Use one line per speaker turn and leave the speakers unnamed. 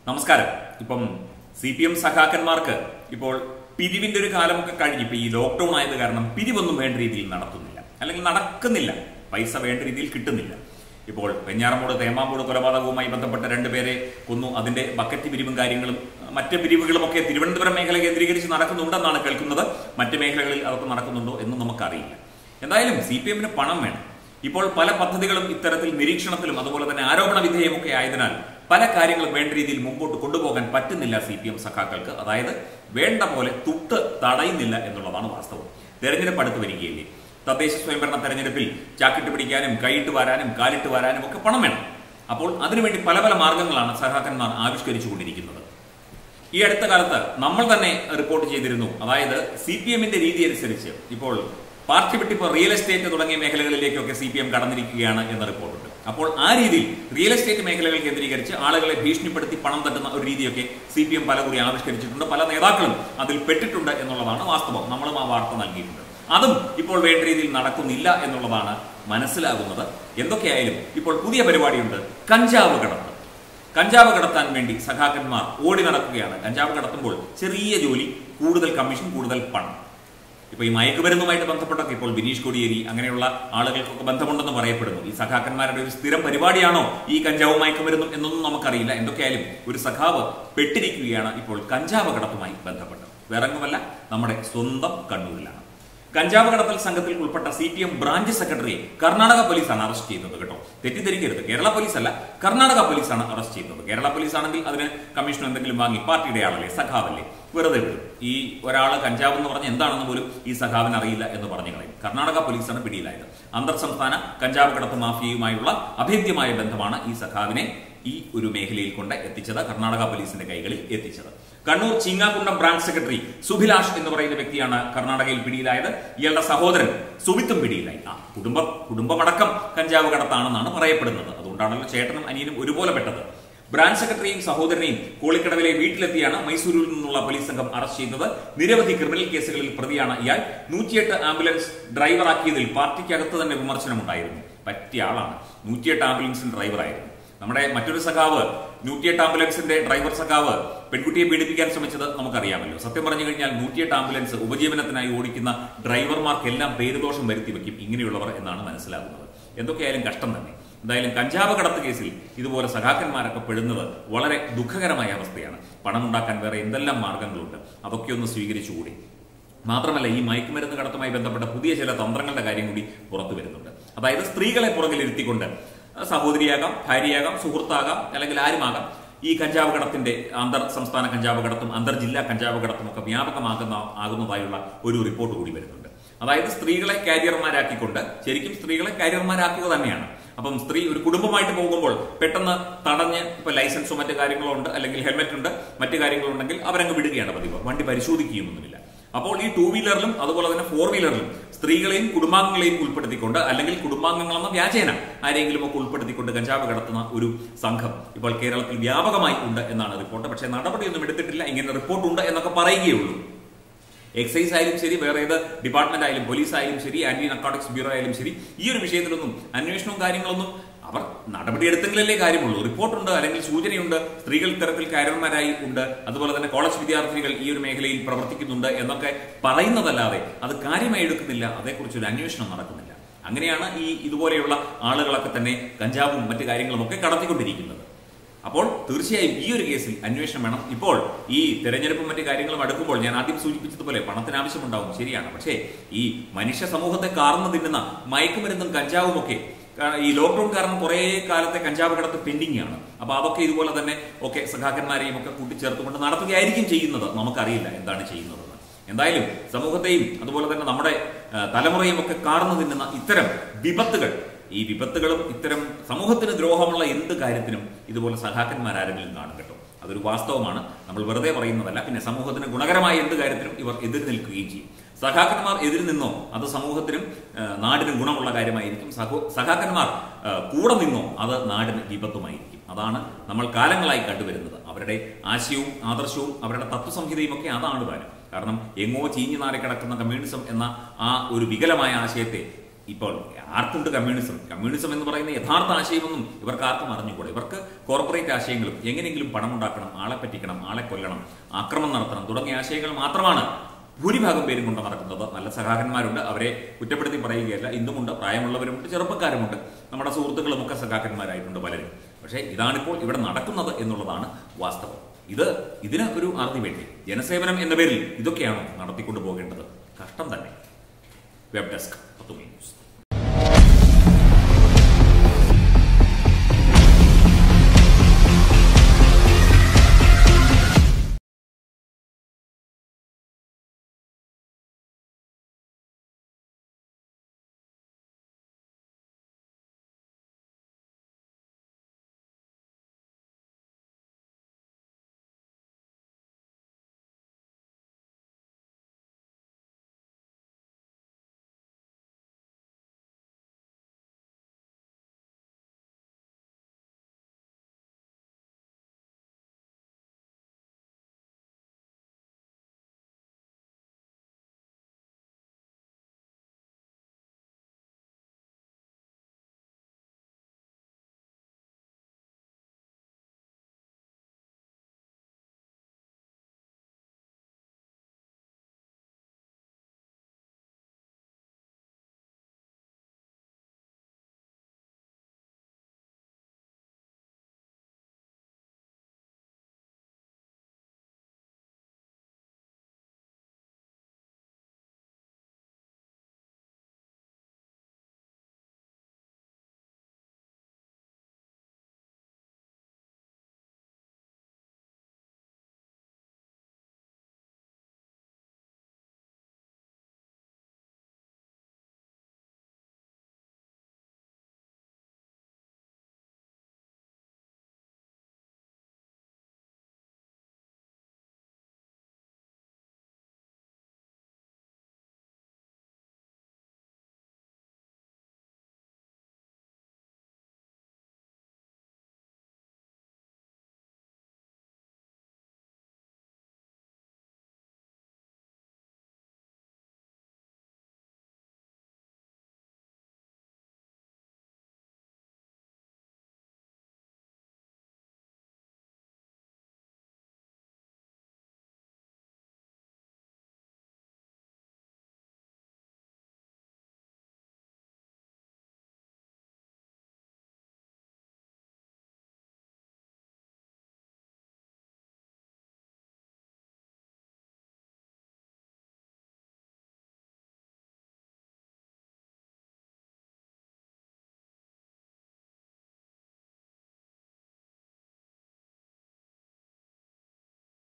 നമസ്കാരം. ഇപ്പം CPM സഖാക്കന്മാർക്ക് ഇപ്പോൾ പിരിവിന്റെ ഒരു കാലമൊക്കെ കഴിഞ്ഞ് ഇപ്പൊ ഈ ലോക്ക്ഡൌൺ ആയത് കാരണം പിരിവൊന്നും വേണ്ട രീതിയിൽ നടത്തുന്നില്ല, അല്ലെങ്കിൽ നടക്കുന്നില്ല, പൈസ വേണ്ട രീതിയിൽ കിട്ടുന്നില്ല. ഇപ്പോൾ വെഞ്ഞാറമൂട് തേമാമൂട് കൊലപാതകവുമായി ബന്ധപ്പെട്ട രണ്ടുപേരെ കൊന്നു. അതിന്റെ ബക്കറ്റ് പിരിവും കാര്യങ്ങളും മറ്റ് പിരിവുകളുമൊക്കെ തിരുവനന്തപുരം മേഖല കേന്ദ്രീകരിച്ച് നടക്കുന്നുണ്ടെന്നാണ് കേൾക്കുന്നത്. മറ്റ് മേഖലകളിൽ അതൊക്കെ നടക്കുന്നുണ്ടോ എന്നും നമുക്കറിയില്ല. എന്തായാലും CPMന് പണം വേണം. ഇപ്പോൾ പല പദ്ധതികളും ഇത്തരത്തിൽ നിരീക്ഷണത്തിലും അതുപോലെ തന്നെ ആരോപണ വിധേയമൊക്കെ ആയതിനാൽ പല കാര്യങ്ങളും വേണ്ട രീതിയിൽ മുമ്പോട്ട് കൊണ്ടുപോകാൻ പറ്റുന്നില്ല CPM സഖാക്കൾക്ക്. അതായത് വേണ്ട പോലെ തുട്ട് തടയുന്നില്ല എന്നുള്ളതാണ് വാസ്തവം. തെരഞ്ഞെടുപ്പ് അടുത്ത് വരികയില്ലേ? തദ്ദേശ സ്വയംഭരണ തെരഞ്ഞെടുപ്പിൽ ചാക്കിട്ട് പിടിക്കാനും കൈയിട്ട് വാരാനും കാലിട്ട് വാരാനും ഒക്കെ പണം വേണം. അപ്പോൾ അതിനുവേണ്ടി പല പല മാർഗങ്ങളാണ് സഖാക്കന്മാർ ആവിഷ്കരിച്ചു കൊണ്ടിരിക്കുന്നത്. ഈ അടുത്ത കാലത്ത് നമ്മൾ തന്നെ റിപ്പോർട്ട് ചെയ്തിരുന്നു. അതായത് CPMന്റെ രീതി അനുസരിച്ച് ഇപ്പോൾ പാർട്ടി വിട്ടിപ്പോൾ റിയൽ എസ്റ്റേറ്റ് തുടങ്ങിയ മേഖലകളിലേക്കൊക്കെ CPM കടന്നിരിക്കുകയാണ് എന്ന റിപ്പോർട്ടുണ്ട്. അപ്പോൾ ആ രീതിയിൽ റിയൽ എസ്റ്റേറ്റ് മേഖലകൾ കേന്ദ്രീകരിച്ച് ആളുകളെ ഭീഷണിപ്പെടുത്തി പണം തട്ടുന്ന ഒരു രീതിയൊക്കെ CPM പലകുറി ആവിഷ്കരിച്ചിട്ടുണ്ട്. പല നേതാക്കളും അതിൽ പെട്ടിട്ടുണ്ട് എന്നുള്ളതാണ് വാസ്തവം. നമ്മളും ആ വാർത്ത നൽകിയിട്ടുണ്ട്. അതും ഇപ്പോൾ വേണ്ട രീതിയിൽ നടക്കുന്നില്ല എന്നുള്ളതാണ് മനസ്സിലാകുന്നത്. എന്തൊക്കെയായാലും ഇപ്പോൾ പുതിയ പരിപാടിയുണ്ട്, കഞ്ചാവ് കടത്ത്. കഞ്ചാവ് കടത്താൻ വേണ്ടി സഖാക്കന്മാർ ഓടി നടക്കുകയാണ്. കഞ്ചാവ് കടത്തുമ്പോൾ ചെറിയ ജോലി, കൂടുതൽ കമ്മീഷൻ, കൂടുതൽ പണം. ഇപ്പൊ ഈ മയക്കുമരുന്നുമായിട്ട് ബന്ധപ്പെട്ടൊക്കെ ഇപ്പോൾ ബിനീഷ് കോടിയേരി അങ്ങനെയുള്ള ആളുകൾക്കൊക്കെ ബന്ധമുണ്ടെന്ന് പറയപ്പെടുന്നു. ഈ സഖാക്കന്മാരുടെ ഒരു സ്ഥിരം പരിപാടിയാണോ ഈ കഞ്ചാവ് മയക്കുമരുന്നും എന്നൊന്നും നമുക്കറിയില്ല. എന്തൊക്കെയായാലും ഒരു സഖാവ് പെട്ടിരിക്കുകയാണ് ഇപ്പോൾ കഞ്ചാവ് കടത്തുമായി ബന്ധപ്പെട്ട്. വേറെങ്ങുമല്ല, നമ്മുടെ സ്വന്തം കണ്ണൂരിലാണ്. കഞ്ചാവ് കടത്തൽ സംഘത്തിൽ ഉൾപ്പെട്ട CPM ബ്രാഞ്ച് സെക്രട്ടറിയെ കർണാടക പോലീസാണ് അറസ്റ്റ് ചെയ്തത്. കേട്ടോ, തെറ്റിദ്ധരിക്കരുത്. കേരള പോലീസ് അല്ല, കർണാടക പോലീസാണ് അറസ്റ്റ് ചെയ്തത്. കേരള പോലീസ് ആണെങ്കിൽ അതിന് കമ്മീഷൻ എന്തെങ്കിലും വാങ്ങി പാർട്ടിയുടെ ആളല്ലേ, സഖാവല്ലേ, വെറുതെ വിടും. ഈ ഒരാള് കഞ്ചാവ് എന്ന് പറഞ്ഞ എന്താണെന്ന് പോലും ഈ സഖാവിന് അറിയില്ല എന്ന് പറഞ്ഞു കളയും. കർണാടക പോലീസാണ് പിടിയിലായത്. അന്തർ സംസ്ഥാന കഞ്ചാവ് കടത്ത് മാഫിയയുമായുള്ള അഭേദ്യമായ ബന്ധമാണ് ഈ സഖാവിനെ ഈ ഒരു മേഖലയിൽ കൊണ്ട് എത്തിച്ചത്, കർണാടക പോലീസിന്റെ കൈകളിൽ എത്തിച്ചത്. കണ്ണൂർ ചീങ്ങാകുണ്ടം ബ്രാഞ്ച് സെക്രട്ടറി സുഭിലാഷ് എന്ന് പറയുന്ന വ്യക്തിയാണ് കർണാടകയിൽ പിടിയിലായത്. ഇയാളുടെ സഹോദരൻ സുബിത്തും പിടിയിലായി. കുടുംബമടക്കം കഞ്ചാവ് കടത്താണെന്നാണ് പറയപ്പെടുന്നത്. അതുകൊണ്ടാണല്ലോ ചേട്ടനും അനിയനും ഒരുപോലെ പെട്ടത്. ബ്രാഞ്ച് സെക്രട്ടറിയും സഹോദരനെയും കോളിക്കടവിലെ വീട്ടിലെത്തിയാണ് മൈസൂരിൽ നിന്നുള്ള പോലീസ് സംഘം അറസ്റ്റ് ചെയ്തത്. നിരവധി ക്രിമിനൽ കേസുകളിൽ പ്രതിയാണ് ഇയാൾ. 108 ആംബുലൻസ് ഡ്രൈവറാക്കിയതിൽ പാർട്ടിക്കകത്ത് തന്നെ വിമർശനമുണ്ടായിരുന്നു. പറ്റിയ ആളാണ്. 108 ആംബുലൻസിന്റെ ഡ്രൈവറായിരുന്നു. നമ്മുടെ മറ്റൊരു സഖാവ്, 108 ആംബുലൻസിന്റെ ഡ്രൈവർ സഖാവ്, പെൺകുട്ടിയെ പീഡിപ്പിക്കാൻ ശ്രമിച്ചത് നമുക്കറിയാമല്ലോ. സത്യം പറഞ്ഞു കഴിഞ്ഞാൽ 108 ആംബുലൻസ് ഉപജീവനത്തിനായി ഓടിക്കുന്ന ഡ്രൈവർമാർക്കെല്ലാം പേരുദോഷം വരുത്തി വെക്കും ഇങ്ങനെയുള്ളവർ എന്നാണ് മനസ്സിലാകുന്നത്. എന്തൊക്കെയായാലും കഷ്ടം തന്നെ. എന്തായാലും കഞ്ചാവ് കടത്ത് കേസിൽ ഇതുപോലെ സഖാക്കന്മാരൊക്കെ പെടുന്നത് വളരെ ദുഃഖകരമായ അവസ്ഥയാണ്. പണമുണ്ടാക്കാൻ വേറെ എന്തെല്ലാം മാർഗങ്ങളുണ്ട്, അതൊക്കെ ഒന്ന് സ്വീകരിച്ചുകൂടി. മാത്രമല്ല, ഈ മയക്കുമരുന്ന് കടത്തുമായി ബന്ധപ്പെട്ട പുതിയ ചില തന്ത്രങ്ങളുടെ കാര്യം കൂടി പുറത്തു വരുന്നുണ്ട്. അതായത് സ്ത്രീകളെ പുറകിലിരുത്തിക്കൊണ്ട് സഹോദരിയാകാം, ഭാര്യയാകാം, സുഹൃത്താകാം, അല്ലെങ്കിൽ ആരുമാകാം, ഈ കഞ്ചാവ് കടത്തിന്റെ അന്തർ സംസ്ഥാന കഞ്ചാവ് കടത്തും അന്തർ ജില്ലാ കഞ്ചാവ് കടത്തും ഒക്കെ വ്യാപകമാകുന്നതായുള്ള ഒരു റിപ്പോർട്ട് കൂടി വരുന്നുണ്ട്. അതായത് സ്ത്രീകളെ കാരിയർമാരാക്കിക്കൊണ്ട്, ശരിക്കും സ്ത്രീകളെ കാരിയർമാരാക്കുക തന്നെയാണ്. അപ്പം സ്ത്രീ ഒരു കുടുംബമായിട്ട് പോകുമ്പോൾ പെട്ടെന്ന് തടഞ്ഞ്, ഇപ്പൊ ലൈസൻസോ മറ്റു കാര്യങ്ങളോ ഉണ്ട്, അല്ലെങ്കിൽ ഹെൽമെറ്റ് ഉണ്ട്, മറ്റു കാര്യങ്ങളുണ്ടെങ്കിൽ അവരങ്ങ് വിടുകയാണ് പതിവ്. വണ്ടി പരിശോധിക്കുകയൊന്നുമില്ല. അപ്പോൾ ഈ 2 വീലറിലും അതുപോലെ തന്നെ 4 വീലറിലും സ്ത്രീകളെയും കുടുംബാംഗങ്ങളെയും ഉൾപ്പെടുത്തിക്കൊണ്ട്, അല്ലെങ്കിൽ കുടുംബാംഗങ്ങളെന്ന വ്യാജേന ആരെങ്കിലും ഒക്കെ ഉൾപ്പെടുത്തിക്കൊണ്ട് കഞ്ചാവ് കടത്തുന്ന ഒരു സംഘം ഇപ്പോൾ കേരളത്തിൽ വ്യാപകമായി ഉണ്ട് എന്നാണ് റിപ്പോർട്ട്. പക്ഷേ നടപടിയൊന്നും എടുത്തിട്ടില്ല. ഇങ്ങനെ റിപ്പോർട്ടുണ്ട് എന്നൊക്കെ പറയുകയുള്ളൂ. എക്സൈസ് ആയാലും ശരി, വേറെ ഏത് ഡിപ്പാർട്ട്മെന്റ് ആയാലും, പോലീസ് ആയാലും ശരി, ആന്റി നർക്കോട്ടിക്സ് ബ്യൂറോ ആയാലും ശരി, ഈ ഒരു വിഷയത്തിലൊന്നും അന്വേഷണവും കാര്യങ്ങളൊന്നും അവർ നടപടിയെടുത്തെങ്കിലല്ലേ കാര്യമുള്ളൂ. റിപ്പോർട്ടുണ്ട്, അല്ലെങ്കിൽ സൂചനയുണ്ട്, സ്ത്രീകൾ ഇത്തരത്തിൽ കാരിയർമാരായി ഉണ്ട്, അതുപോലെ തന്നെ കോളേജ് വിദ്യാർത്ഥിനികൾ ഈ ഒരു മേഖലയിൽ പ്രവർത്തിക്കുന്നുണ്ട് എന്നൊക്കെ പറയുന്നതല്ലാതെ അത് കാര്യമായി എടുക്കുന്നില്ല. അതേക്കുറിച്ചൊരു അന്വേഷണം നടക്കുന്നില്ല. അങ്ങനെയാണ് ഇതുപോലെയുള്ള ആളുകളൊക്കെ തന്നെ കഞ്ചാവും മറ്റു കാര്യങ്ങളും ഒക്കെ കടത്തിക്കൊണ്ടിരിക്കുന്നത്. അപ്പോൾ തീർച്ചയായും ഈ ഒരു കേസിൽ അന്വേഷണം വേണം. ഇപ്പോൾ ഈ തെരഞ്ഞെടുപ്പും മറ്റു കാര്യങ്ങളും അടുക്കുമ്പോൾ ഞാൻ ആദ്യം സൂചിപ്പിച്ചതുപോലെ പണത്തിന് ആവശ്യമുണ്ടാവും, ശരിയാണ്. പക്ഷേ ഈ മനുഷ്യ സമൂഹത്തെ കാർന്നു തിന്നുന്ന മയക്കുമരുന്നും കഞ്ചാവും ഒക്കെ ഈ ലോക്ക്ഡൌൺ കാരണം കുറെ കാലത്തെ കഞ്ചാവ് കടത്ത് പെൻഡിംഗ് ആണ്. അപ്പൊ അതൊക്കെ ഇതുപോലെ തന്നെ ഒക്കെ സഖാക്കന്മാരെയും ഒക്കെ കൂട്ടിച്ചേർത്തുകൊണ്ട് നടത്തുകയായിരിക്കും ചെയ്യുന്നത്. നമുക്കറിയില്ല എന്താണ് ചെയ്യുന്നതെന്ന്. എന്തായാലും സമൂഹത്തെയും അതുപോലെ തന്നെ നമ്മുടെ തലമുറയും ഒക്കെ കാർന്നു തിന്നുന്ന ഇത്തരം വിപത്തുകൾ, ഈ വിപത്തുകളും ഇത്തരം സമൂഹത്തിന് ദ്രോഹമുള്ള എന്ത് കാര്യത്തിനും ഇതുപോലെ സഖാക്കന്മാരാരെങ്കിലും കാണും. കേട്ടോ, അതൊരു വാസ്തവമാണ്. നമ്മൾ വെറുതെ പറയുന്നതല്ല. പിന്നെ സമൂഹത്തിന് ഗുണകരമായ എന്ത് കാര്യത്തിനും ഇവർ എതിര് നിൽക്കുകയും ചെയ്യും. സഖാക്കന്മാർ എതിര് നിന്നോ അത് സമൂഹത്തിനും നാടിനും ഗുണമുള്ള കാര്യമായിരിക്കും. സഖാക്കന്മാർ കൂടെ നിന്നോ അത് നാടിന് വിപത്തുമായിരിക്കും. അതാണ് നമ്മൾ കാലങ്ങളായി കണ്ടുവരുന്നത്. അവരുടെ ആശയവും ആദർശവും അവരുടെ തത്വസംഹിതയും ഒക്കെ അതാണ് താനും. കാരണം എങ്ങോ ചീഞ്ഞു നാറി കിടക്കുന്ന കമ്മ്യൂണിസം എന്ന ആ ഒരു വികലമായ ആശയത്തെ ഇപ്പോൾ ആർക്കുണ്ട് കമ്മ്യൂണിസം? കമ്മ്യൂണിസം എന്ന് പറയുന്ന യഥാർത്ഥ ആശയമൊന്നും ഇവർക്ക് ആർക്കും അറിഞ്ഞുകൂടെ. ഇവർക്ക് കോർപ്പറേറ്റ് ആശയങ്ങളും എങ്ങനെയെങ്കിലും പണമുണ്ടാക്കണം, ആളെ പറ്റിക്കണം, ആളെ കൊല്ലണം, ആക്രമണം നടത്തണം തുടങ്ങിയ ആശയങ്ങൾ മാത്രമാണ് ഭൂരിഭാഗം പേരും കൊണ്ട് നടക്കുന്നത്. നല്ല സഖാക്കന്മാരുണ്ട്, അവരെ കുറ്റപ്പെടുത്തി പറയുകയല്ല. ഇന്നുമുണ്ട്, പ്രായമുള്ളവരുമുണ്ട്, ചെറുപ്പക്കാരുമുണ്ട്, നമ്മുടെ സുഹൃത്തുക്കളും ഒക്കെ സഖാക്കന്മാരായിട്ടുണ്ട് പലരും. പക്ഷേ ഇതാണിപ്പോൾ ഇവിടെ നടക്കുന്നത് എന്നുള്ളതാണ് വാസ്തവം. ഇതിന് ഒരു അറുതി വേണ്ടി ജനസേവനം എന്ന പേരിൽ ഇതൊക്കെയാണോ നടത്തിക്കൊണ്ടു പോകേണ്ടത്? കഷ്ടം തന്നെ. Web desk 10 news.